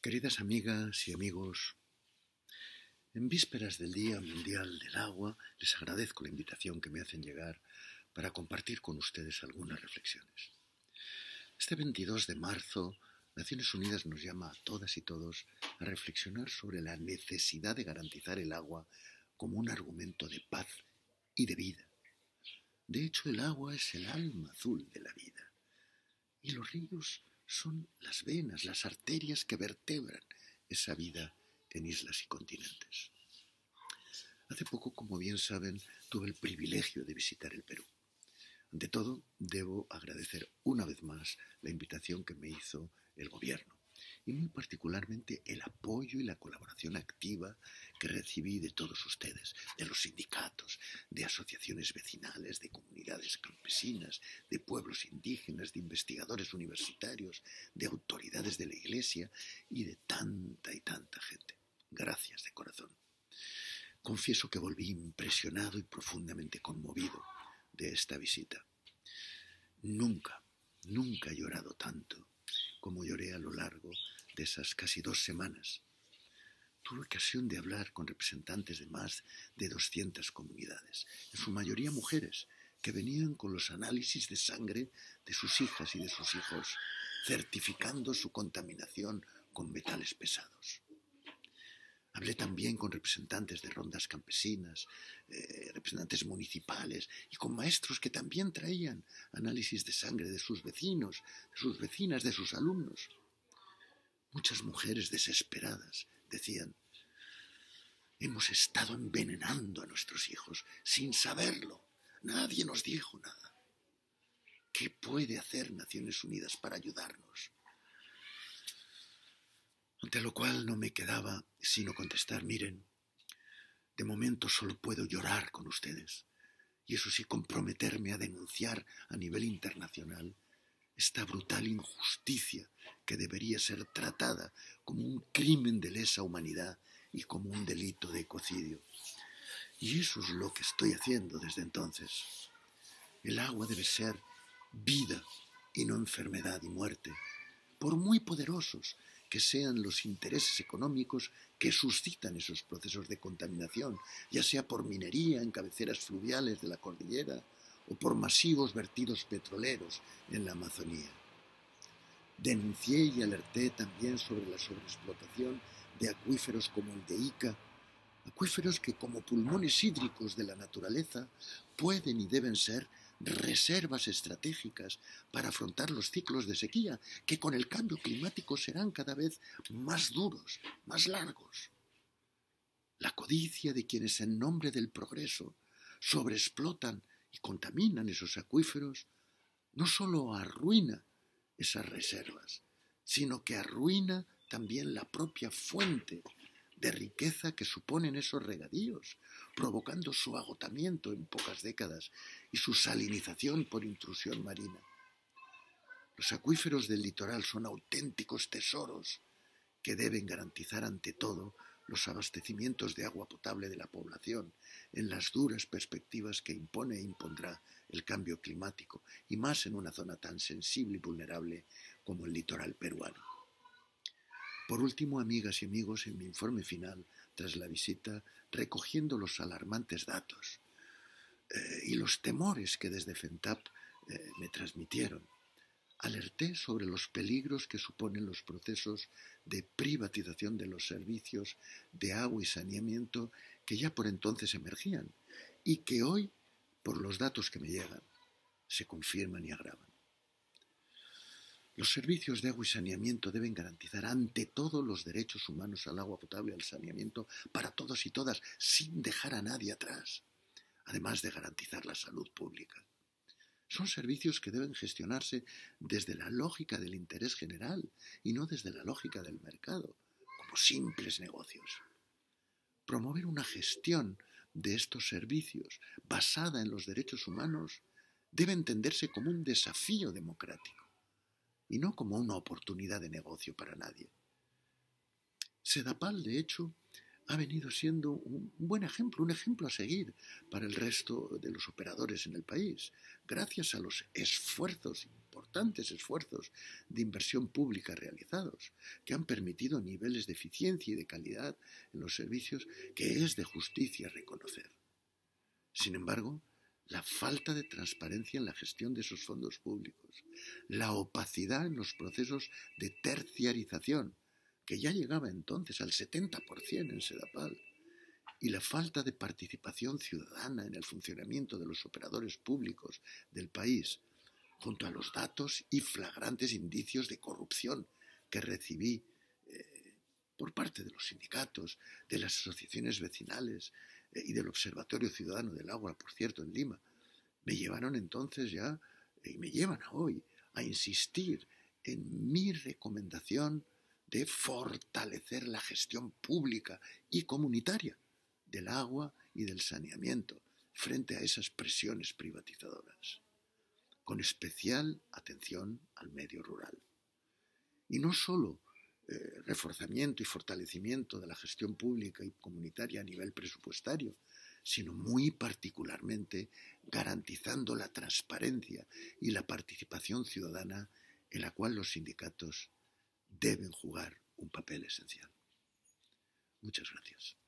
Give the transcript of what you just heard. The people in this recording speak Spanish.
Queridas amigas y amigos, en vísperas del Día Mundial del Agua, les agradezco la invitación que me hacen llegar para compartir con ustedes algunas reflexiones. Este 22 de marzo, Naciones Unidas nos llama a todas y todos a reflexionar sobre la necesidad de garantizar el agua como un argumento de paz y de vida. De hecho, el agua es el alma azul de la vida, y los ríos son las venas, las arterias que vertebran esa vida en islas y continentes. Hace poco, como bien saben, tuve el privilegio de visitar el Perú. Ante todo, debo agradecer una vez más la invitación que me hizo el gobierno y muy particularmente el apoyo y la colaboración activa que recibí de todos ustedes, de los sindicatos, de asociaciones vecinales, de comunidades campesinas, de pueblos indígenas, de investigadores universitarios, de autoridades de la Iglesia y de tanta y tanta gente. Gracias de corazón. Confieso que volví impresionado y profundamente conmovido de esta visita. Nunca he llorado tanto como lloré a lo largo de esas casi 2 semanas. Tuve ocasión de hablar con representantes de más de 200 comunidades, en su mayoría mujeres, que venían con los análisis de sangre de sus hijas y de sus hijos, certificando su contaminación con metales pesados. Hablé también con representantes de rondas campesinas, representantes municipales y con maestros que también traían análisis de sangre de sus vecinos, de sus vecinas, de sus alumnos. Muchas mujeres desesperadas decían: hemos estado envenenando a nuestros hijos sin saberlo. Nadie nos dijo nada. ¿Qué puede hacer Naciones Unidas para ayudarnos? Ante lo cual no me quedaba sino contestar: miren, de momento solo puedo llorar con ustedes, y eso sí, comprometerme a denunciar a nivel internacional esta brutal injusticia que debería ser tratada como un crimen de lesa humanidad y como un delito de ecocidio. Y eso es lo que estoy haciendo desde entonces. El agua debe ser vida y no enfermedad y muerte, por muy poderosos que sean los intereses económicos que suscitan esos procesos de contaminación, ya sea por minería en cabeceras fluviales de la cordillera o por masivos vertidos petroleros en la Amazonía. Denuncié y alerté también sobre la sobreexplotación de acuíferos como el de Ica, acuíferos que como pulmones hídricos de la naturaleza pueden y deben ser reservas estratégicas para afrontar los ciclos de sequía, que con el cambio climático serán cada vez más duros, más largos. La codicia de quienes en nombre del progreso sobreexplotan y contaminan esos acuíferos no solo arruina esas reservas, sino que arruina también la propia fuente de riqueza que suponen esos regadíos, provocando su agotamiento en pocas décadas y su salinización por intrusión marina. Los acuíferos del litoral son auténticos tesoros que deben garantizar ante todo los abastecimientos de agua potable de la población en las duras perspectivas que impone e impondrá el cambio climático, y más en una zona tan sensible y vulnerable como el litoral peruano. Por último, amigas y amigos, en mi informe final, tras la visita, recogiendo los alarmantes datos y los temores que desde FENTAP me transmitieron, alerté sobre los peligros que suponen los procesos de privatización de los servicios de agua y saneamiento que ya por entonces emergían y que hoy, por los datos que me llegan, se confirman y agravan. Los servicios de agua y saneamiento deben garantizar ante todo los derechos humanos al agua potable y al saneamiento para todos y todas, sin dejar a nadie atrás, además de garantizar la salud pública. Son servicios que deben gestionarse desde la lógica del interés general y no desde la lógica del mercado, como simples negocios. Promover una gestión de estos servicios basada en los derechos humanos debe entenderse como un desafío democrático y no como una oportunidad de negocio para nadie. Sedapal, de hecho, ha venido siendo un buen ejemplo, un ejemplo a seguir para el resto de los operadores en el país, gracias a los esfuerzos importantes esfuerzos de inversión pública realizados, que han permitido niveles de eficiencia y de calidad en los servicios que es de justicia reconocer. Sin embargo, la falta de transparencia en la gestión de esos fondos públicos, la opacidad en los procesos de terciarización, que ya llegaba entonces al 70% en Sedapal, y la falta de participación ciudadana en el funcionamiento de los operadores públicos del país, junto a los datos y flagrantes indicios de corrupción que recibí por parte de los sindicatos, de las asociaciones vecinales y del Observatorio Ciudadano del Agua, por cierto, en Lima, me llevaron entonces ya, y me llevan a hoy, a insistir en mi recomendación de fortalecer la gestión pública y comunitaria del agua y del saneamiento frente a esas presiones privatizadoras, con especial atención al medio rural. Y no solo reforzamiento y fortalecimiento de la gestión pública y comunitaria a nivel presupuestario, sino muy particularmente garantizando la transparencia y la participación ciudadana en la cual los sindicatos deben jugar un papel esencial. Muchas gracias.